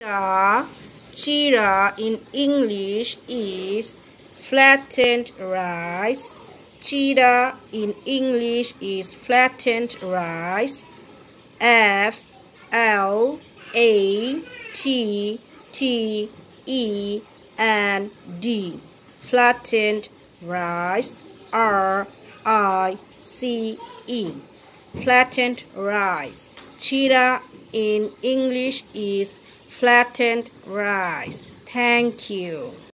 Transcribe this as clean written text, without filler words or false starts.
Chira in English is flattened rice. Chira in English is flattened rice. Flattened. Flattened rice. rice. Flattened rice. Chira in English is flattened rice. Thank you.